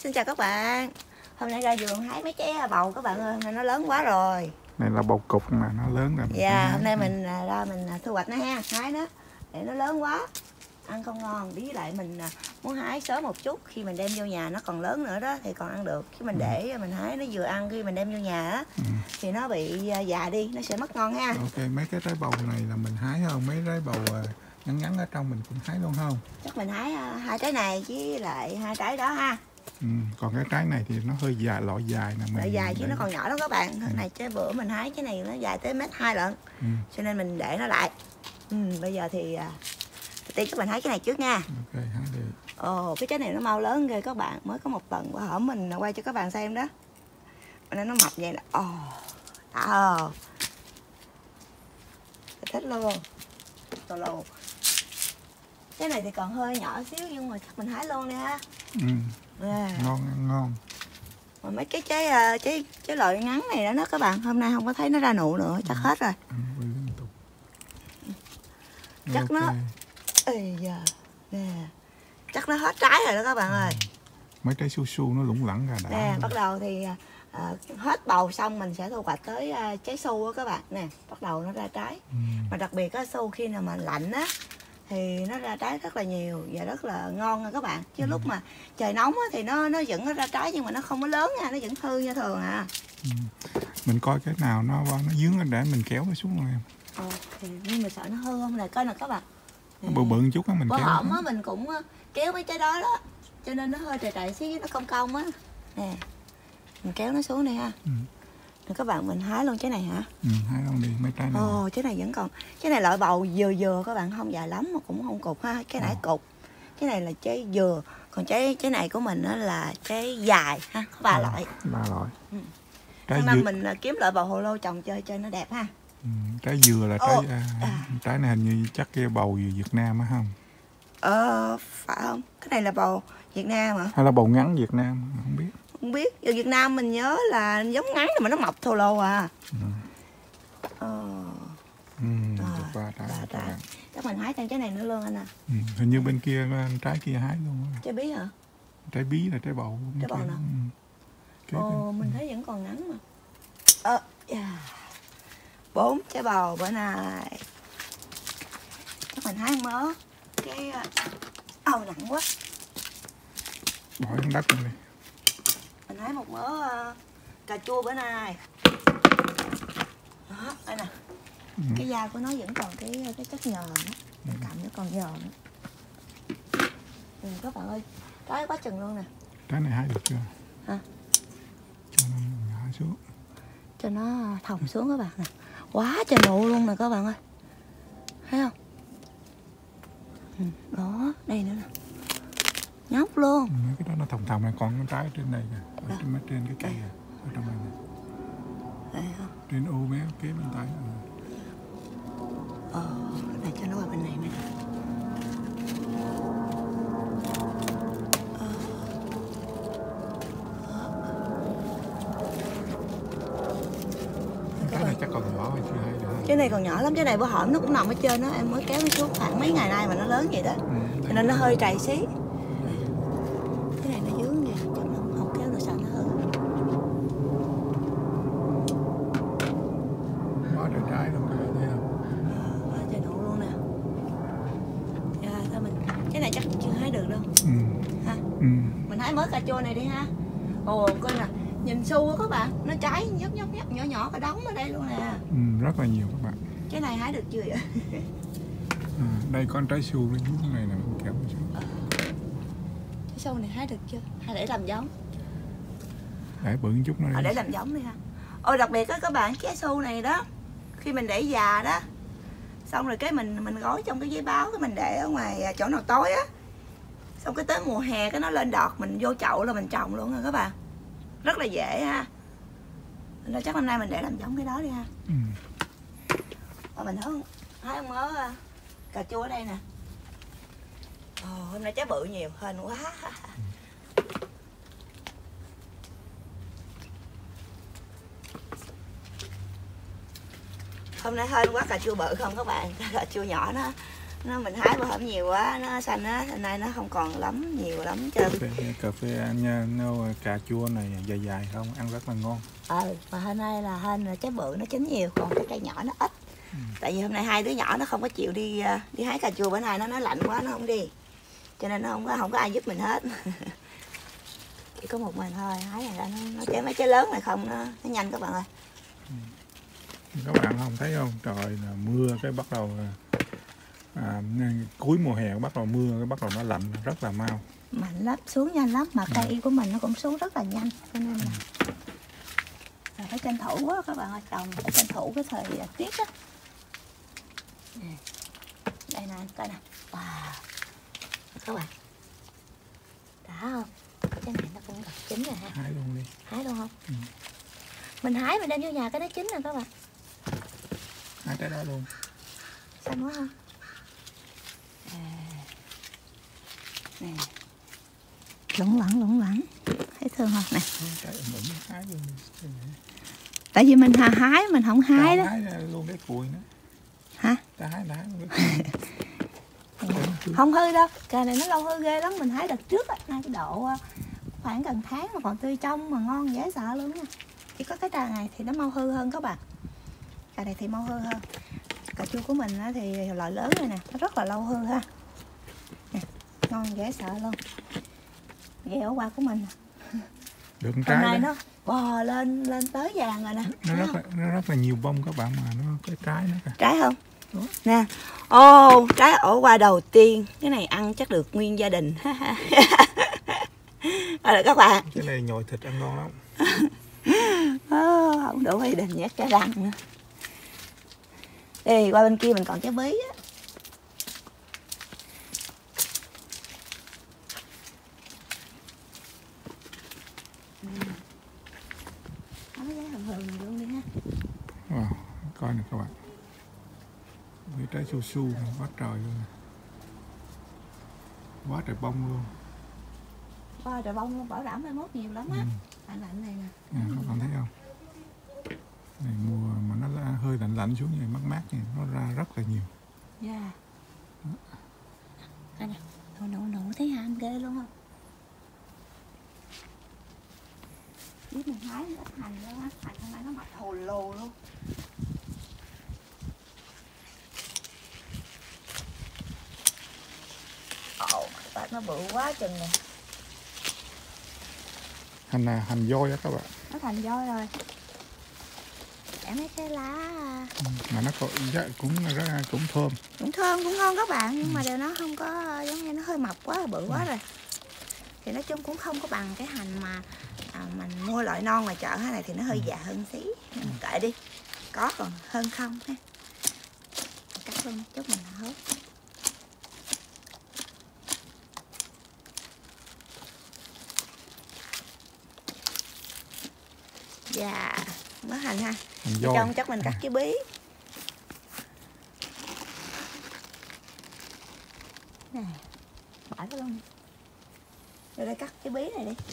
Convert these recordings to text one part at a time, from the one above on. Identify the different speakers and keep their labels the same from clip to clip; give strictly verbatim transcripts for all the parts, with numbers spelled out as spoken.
Speaker 1: Xin chào các bạn. Hôm nay ra vườn hái mấy trái bầu các bạn ơi, hôm nay nó lớn quá rồi.
Speaker 2: Này là bầu cục mà nó lớn rồi.
Speaker 1: Dạ, yeah, hôm nay mình ra mình thu hoạch nó ha, hái nó để nó lớn quá ăn không ngon. Với lại mình muốn hái sớm một chút, khi mình đem vô nhà nó còn lớn nữa đó thì còn ăn được. Khi mình để ừ. mình hái nó vừa ăn, khi mình đem vô nhà á ừ. thì nó bị già đi, nó sẽ mất ngon ha.
Speaker 2: Ok, mấy cái trái bầu này là mình hái không? Mấy trái bầu ngắn ngắn ở trong mình cũng hái luôn không?
Speaker 1: Chắc mình hái hai trái này với lại hai trái đó ha.
Speaker 2: Ừ, còn cái trái này thì nó hơi dài, loại dài nè.
Speaker 1: Loại dài chứ nó còn nhỏ lắm các bạn. Cái ừ. này trái bữa mình hái cái này nó dài tới mét hai lận. Ừ. Cho nên mình để nó lại. Ừ, bây giờ thì tiên các bạn hái cái này trước nha.
Speaker 2: Ok, hái đi.
Speaker 1: Ồ, cái trái này nó mau lớn ghê các bạn. Mới có một tuần bữa hổm mình quay cho các bạn xem đó. Nên nó mập vậy nè. Ồ, đã không? Thích luôn. Tô lù. Cái này thì còn hơi nhỏ xíu nhưng mà chắc mình hái luôn đi ha.
Speaker 2: Ừ. Yeah. Ngon, ăn ngon.
Speaker 1: Mà mấy cái trái trái trái loại ngắn này đó, đó các bạn, hôm nay không có thấy nó ra nụ nữa, chắc ừ. hết rồi. Chắc okay. nó Ê da. Nè. Chắc nó hết trái rồi đó các bạn ừ. ơi.
Speaker 2: Mấy trái su su nó lủng lẳng ra đã.
Speaker 1: Nè, bắt đầu thì à, hết bầu xong mình sẽ thu hoạch tới à, trái su á các bạn. Nè, bắt đầu nó ra trái. Ừ. Mà đặc biệt á su khi nào mà lạnh á thì nó ra trái rất là nhiều và rất là ngon nha các bạn. Chứ ừ. lúc mà trời nóng á, thì nó nó vẫn nó ra trái nhưng mà nó không có lớn nha, nó vẫn hư như thường à.
Speaker 2: Ừ. Mình coi cái nào nó nó dướng lên để mình kéo nó xuống luôn em.
Speaker 1: Ờ, thì nhưng mà sợ nó hư không này, coi nè các bạn.
Speaker 2: Nó bự bự chút á mình
Speaker 1: bữa
Speaker 2: kéo.
Speaker 1: hổm á mình cũng kéo mấy trái đó đó, cho nên nó hơi trầy trầy xíu, nó cong cong á. Nè, mình kéo nó xuống đây ha. Ừ. Rồi các bạn mình hái luôn trái này hả?
Speaker 2: Ừ, hái luôn đi mấy trái này.
Speaker 1: Ồ, trái này vẫn còn. Trái này loại bầu vừa vừa các bạn, không dài lắm mà cũng không cục ha. Cái nãy cục. Cái này là trái vừa, còn trái trái này của mình đó là trái dài ha, có ba à, loại.
Speaker 2: Ba loại.
Speaker 1: Ừ. Tháng năm mình kiếm loại bầu hồ lô trồng chơi chơi nó đẹp ha.
Speaker 2: Ừ, trái dừa là trái à, à. Trái này hình như chắc cái bầu Việt Nam á không?
Speaker 1: Ờ, phải không? Cái này là bầu Việt Nam hả?
Speaker 2: Hay là bầu ngắn Việt Nam, không biết.
Speaker 1: Không biết, ở Việt Nam mình nhớ là giống ngắn mà nó mọc thô lô à. Ừ. Ờ.
Speaker 2: Ừ, được ba trái.
Speaker 1: Ba trái. Chắc mình hái thêm trái này nữa luôn anh à.
Speaker 2: Ừ, hình như bên kia trái kia hái luôn á.
Speaker 1: Trái bí hả?
Speaker 2: Trái bí là trái bầu.
Speaker 1: Trái bầu nào? Ừ. Ồ, bên... mình thấy vẫn còn ngắn mà. Ờ, yeah. Bốn trái bầu bữa nay. Chắc mình hái mớ. Cái ầu oh, nặng quá.
Speaker 2: Bỏ xuống đất luôn đi.
Speaker 1: Mình hái một mớ uh, cà chua bữa nay. Đó, đây nè. Ừ. Cái da của nó vẫn còn cái cái chất nhờn đó. Mình cầm nó còn nhờn nữa. Ừ, các bạn ơi, trái quá chừng luôn nè.
Speaker 2: Trái này hái được chưa?
Speaker 1: Hả?
Speaker 2: Cho nó ngã xuống.
Speaker 1: Cho nó thòng xuống các bạn nè. Quá trời nụ luôn nè các bạn ơi. Thấy không? Ừ, đó, đây nữa nè. Nhóc luôn.
Speaker 2: Ừ, cái đó nó thòng thòng này, còn cái trái trên đây kìa. Ở trên, trên cái cây kìa. Ở trong đây nè.
Speaker 1: Đây không?
Speaker 2: Trên ô bé kế bên tay.
Speaker 1: Ờ, này cho nó qua bên này nè. Ờ.
Speaker 2: Cái này chắc còn nhỏ hay chưa hay được.
Speaker 1: Cái này còn nhỏ lắm, cái này bữa hổm nó cũng nằm ở trên đó, em mới kéo nó xuống khoảng mấy ngày nay mà nó lớn vậy đó. Ừ, cho nên nó hơi trầy xí. Cái này nó dướng nè, chồng không, không kéo nó sợ nó hư.
Speaker 2: Quá trời trái luôn các bạn thấy không?
Speaker 1: Quá trời nụ luôn nè. À, sao mình cái này chắc chưa hái được đâu. Ừ. Ha? Ừ. Mình hái mới cà chua này đi ha. Ồ, coi nè, nhìn su á các bạn, nó trái nhấp nhấp nhấp nhỏ nhỏ cả đống ở đây luôn nè.
Speaker 2: Ừ, rất là nhiều các bạn.
Speaker 1: Cái này hái được chưa vậy?
Speaker 2: À, đây con trái su nó dưới này nè, mình kéo nó xuống.
Speaker 1: À, trái su này hái được chưa? Hay để làm giống?
Speaker 2: Để bự chút nữa đi.
Speaker 1: À, để làm giống đi ha. Ôi đặc biệt á các bạn, trái su này đó, khi mình để già đó, xong rồi cái mình mình gói trong cái giấy báo, cái mình để ở ngoài chỗ nào tối á, xong cái tới mùa hè cái nó lên đọt, mình vô chậu là mình trồng luôn rồi các bạn, rất là dễ ha. Nên chắc hôm nay mình để làm giống cái đó đi ha. Ừ. Và mình thấy hái mớ cà chua ở đây nè. Ồ, hôm nay trái bự nhiều, hên quá. Hôm nay hên quá, cà chua bự không các bạn, cà chua nhỏ nó nó mình hái bữa hổm nhiều quá nó xanh á, hôm nay nó không còn lắm nhiều lắm trơn.
Speaker 2: Cà phê, cà phê anh nó cà chua này dài dài không, ăn rất là ngon.
Speaker 1: Ừ, và hôm nay là hên là trái bự nó chín nhiều, còn cái cây nhỏ nó ít. Ừ. Tại vì hôm nay hai đứa nhỏ nó không có chịu đi đi hái cà chua, bữa nay nó nói lạnh quá nó không đi, cho nên nó không có không có ai giúp mình hết. Chỉ có một mình thôi, hái này ra nó, nó trái mấy trái lớn này không nó, nó nhanh các bạn ơi.
Speaker 2: Ừ. Các bạn không thấy không, trời là mưa cái bắt đầu à, cuối mùa hè bắt đầu mưa cái bắt đầu nó lạnh rất là mau,
Speaker 1: mạnh lắm, xuống nhanh lắm, mà cây ừ. của mình nó cũng xuống rất là nhanh, cho nên là ừ. phải tranh thủ quá các bạn ơi, trồng phải tranh thủ cái thời tiết á. Đây nè, coi nè, wow, các bạn đã không, cái này nó cũng gần chín rồi ha.
Speaker 2: Hái luôn đi.
Speaker 1: Hái luôn không?
Speaker 2: Ừ.
Speaker 1: Mình hái mình đem vô nhà cái đó chín nè các bạn.
Speaker 2: Hái cái đó luôn.
Speaker 1: Xanh quá ha. À. Nè. Lủng lẳng lủng lẳng. Thấy thương không nè.
Speaker 2: Hái luôn.
Speaker 1: Tại vì mình hà hái mình không hái đó.
Speaker 2: Hái luôn cái cùi nữa.
Speaker 1: Hả?
Speaker 2: Ta hái đã.
Speaker 1: Không hư đâu, cây này nó lâu hư ghê lắm, mình hái đợt trước á, nay cái độ khoảng gần tháng mà còn tươi trong mà ngon dễ sợ luôn nha. Chỉ có cái trà này thì nó mau hư hơn các bạn. Trà này thì mau hư hơn. Cà chua của mình thì loại lớn này nè, nó rất là lâu hư ha. Nè, ngon dễ sợ luôn. Ghẹo qua của mình.
Speaker 2: Được
Speaker 1: trái này nó bò lên lên tới vàng rồi nè.
Speaker 2: Nó rất là, nó rất là nhiều bông các bạn, mà nó cái trái nó kìa.
Speaker 1: Trái không? Đúng. Nè. Ô, oh, trái ổ qua đầu tiên. Cái này ăn chắc được nguyên gia đình. Rồi các bạn.
Speaker 2: Cái này nhồi thịt ăn ngon lắm.
Speaker 1: Oh, không đủ gia đình nhét cái răng nữa. Đây qua bên kia mình còn trái bí á. Nó cái hầm hầm này luôn đi ha.
Speaker 2: Wow, coi nè các bạn. Cái trái su su quá trời luôn. Quá trời bông luôn.
Speaker 1: Quá trời bông luôn, bảo đảm mai mốt nhiều lắm á. Ừ. Lạnh lạnh này nè.
Speaker 2: À, các bạn thấy không? Này mùa mà nó hơi lạnh lạnh xuống như mát mát này, nó ra rất là nhiều.
Speaker 1: Dạ. Yeah. Đây nè, nụ nụ nụ thấy ham ghê luôn không? Biết mình hái ít hành luôn á, hành hôm nay nó mập hồ lồ luôn. Ồ, oh, nó bự quá chừng nè.
Speaker 2: Hành là hành voi á các bạn.
Speaker 1: Nó thành voi rồi. Để mấy cái lá
Speaker 2: ừ, mà nó cũng cũng rất cũng thơm.
Speaker 1: Cũng thơm cũng ngon các bạn, nhưng ừ. mà điều nó không có giống như nó hơi mập quá, bự quá ừ. rồi. Thì nói chung cũng không có bằng cái hành mà à, mình mua loại non ngoài chợ này thì nó hơi ừ. già hơn xí. Nhưng mà kệ đi, có còn hơn không ha. Cắt luôn chút mình hớt. Dạ, mới hành ha.
Speaker 2: Hành
Speaker 1: trong chắc mình cắt cái bí. Nè, bỏ cái luôn. Rồi đây cắt cái bí này đi.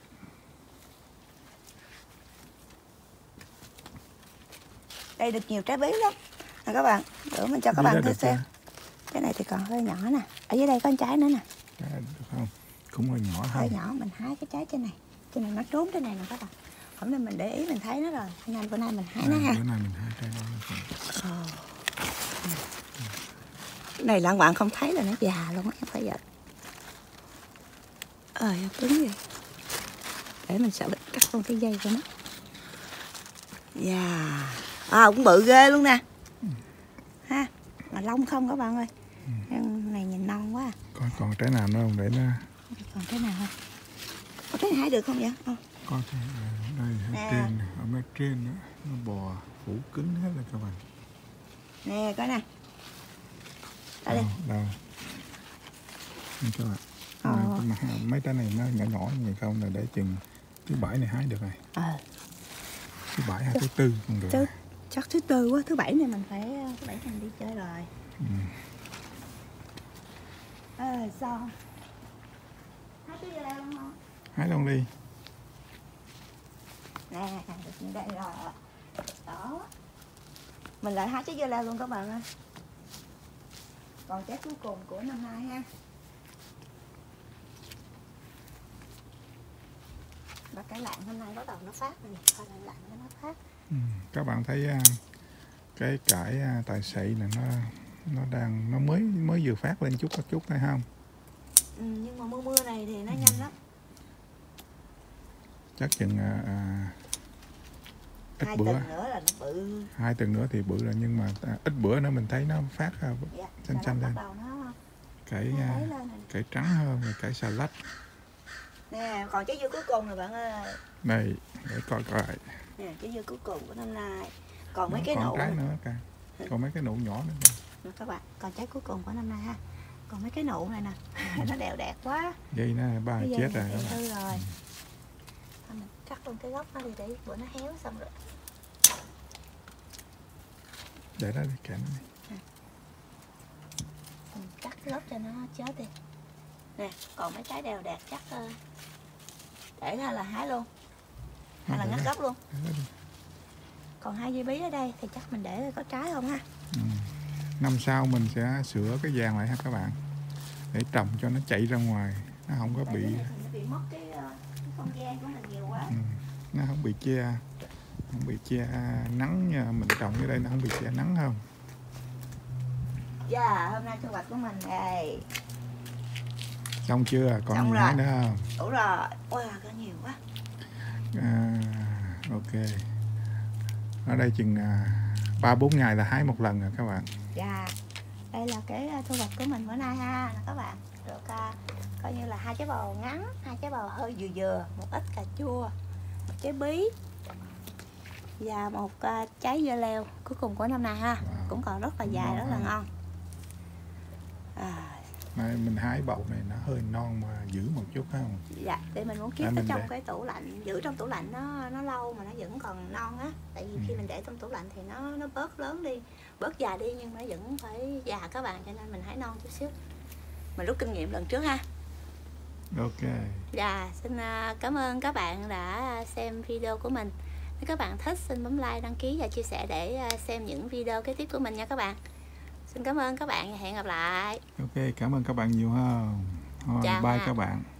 Speaker 1: Đây được nhiều trái bí lắm. Nè các bạn, để mình cho các bạn thử xem. Cái này thì còn hơi nhỏ nè. Ở dưới đây có một trái nữa nè.
Speaker 2: Được không? Cũng hơi nhỏ thôi.
Speaker 1: Hơi nhỏ, mình hái cái trái trên này. Trên này nó trốn trên này nè các bạn. Hôm nay mình để ý mình thấy nó rồi. Hôm nay bữa nay mình hái à, nó ha.
Speaker 2: Bữa nay mình hái trái đó.
Speaker 1: Ờ. Cái này là các bạn không thấy là nó già luôn á, em phải vậy. Ờ, cứng vậy. Để mình sợ cắt con cái dây của nó. Dạ. À, cũng bự ghê luôn nè. Ừ. Ha, mà lông không các bạn ơi. Ừ. Cái này nhìn non quá.
Speaker 2: Còn còn trái nào nữa không để nó.
Speaker 1: Còn trái nào không? Có trái này hái được không vậy? Ờ.
Speaker 2: Có trái đây ở trên này, ở bên trên nữa, nó bò phủ cứng hết rồi các bạn.
Speaker 1: Nè, coi nè. Đây
Speaker 2: đâu, đâu. Đây các bạn. Ờ. Mà, mấy trái này nó nhỏ nhỏ như vậy không là để chừng thứ bảy này hái được rồi. Ờ. Thứ bảy hay thứ tư còn được.
Speaker 1: Chứ, chắc thứ tư quá, thứ bảy này mình phải thứ bảy mình đi chơi rồi. Ừ. À, sao? Hái cái dưa leo luôn không?
Speaker 2: Hái luôn đi.
Speaker 1: Nè, được như đây rồi. Đó. Mình lại hái trái dưa leo luôn các bạn ơi. Còn trái cuối cùng của năm nay ha. Và cái lạng hôm nay bắt đầu nó phát rồi, coi lại lạng cho nó phát.
Speaker 2: Ừ. Các bạn thấy cái cải tài xị này nó nó đang nó mới mới vừa phát lên chút chút hay không?
Speaker 1: Ừ, nhưng mà mưa mưa này thì nó ừ. nhanh lắm.
Speaker 2: Chắc chừng à, à, ít
Speaker 1: hai
Speaker 2: bữa
Speaker 1: tuần nữa là nó bự.
Speaker 2: Hai tuần nữa thì bự rồi, nhưng mà à, ít bữa nữa mình thấy nó phát dạ, xanh xanh lên.
Speaker 1: Nó...
Speaker 2: Cải à, cải trắng hơn rồi cải xà lách.
Speaker 1: Nè, còn trái dưa cuối cùng rồi bạn ơi.
Speaker 2: Đây, để coi coi.
Speaker 1: Nè, trái dưa cuối cùng của năm nay. Còn mấy
Speaker 2: nó
Speaker 1: cái
Speaker 2: còn
Speaker 1: nụ
Speaker 2: trái nữa kìa. Còn mấy cái nụ nhỏ nữa kìa.
Speaker 1: Nè các bạn, còn trái cuối cùng của năm nay ha. Còn mấy cái nụ này nè, nó đều đẹp quá.
Speaker 2: Dây nó ba
Speaker 1: cái
Speaker 2: chết rồi.
Speaker 1: Hư rồi. Ừ. Thôi mình cắt luôn cái gốc nó đi để bữa nó héo xong rồi.
Speaker 2: Để đó đi kẹn nó đi.
Speaker 1: Mình cắt gốc cho nó chết đi. Nè, còn mấy trái đều đẹp chắc để ra là hái luôn. Hay là ngắt gốc luôn. Còn hai dây bí ở đây thì chắc mình để có trái không ha.
Speaker 2: Ừ. Năm sau mình sẽ sửa cái vàng lại ha các bạn, để trồng cho nó chạy ra ngoài, nó không có bị,
Speaker 1: bị mất cái, cái không gian của mình nhiều quá.
Speaker 2: Ừ. Nó không bị che không bị che nắng nha. Mình trồng ở đây nó không bị che nắng không.
Speaker 1: Dạ, yeah, hôm nay thu hoạch của mình đây.
Speaker 2: Xong chưa? Còn
Speaker 1: Xong
Speaker 2: gì
Speaker 1: rồi.
Speaker 2: nữa không?
Speaker 1: Đủ rồi. Wow, có nhiều quá.
Speaker 2: À, ok. Ở đây chừng ba bốn ngày là hái một lần rồi các bạn.
Speaker 1: Dạ, yeah. Đây là cái thu hoạch của mình bữa nay ha các bạn. Được uh, coi như là hai trái bầu ngắn, hai trái bầu hơi vừa vừa, một ít cà chua, một trái bí và một uh, trái dưa leo cuối cùng của năm nay ha. Wow. Cũng còn rất là dài, ngon rất là ngon. À.
Speaker 2: Mà mình hái bầu này nó hơi non mà giữ một chút không?
Speaker 1: Dạ, để mình muốn kiếp ở trong để... cái tủ lạnh, giữ trong tủ lạnh nó nó lâu mà nó vẫn còn non á. Tại vì ừ. khi mình để trong tủ lạnh thì nó nó bớt lớn đi, bớt già đi, nhưng mà nó vẫn phải già các bạn, cho nên mình hái non chút xíu. Mình rút kinh nghiệm lần trước ha.
Speaker 2: Ok.
Speaker 1: Dạ, xin cảm ơn các bạn đã xem video của mình. Nếu các bạn thích xin bấm like, đăng ký và chia sẻ để xem những video kế tiếp của mình nha các bạn. Xin cảm ơn các bạn và hẹn gặp lại.
Speaker 2: Ok, cảm ơn các bạn nhiều ha. Thôi, bye các bạn.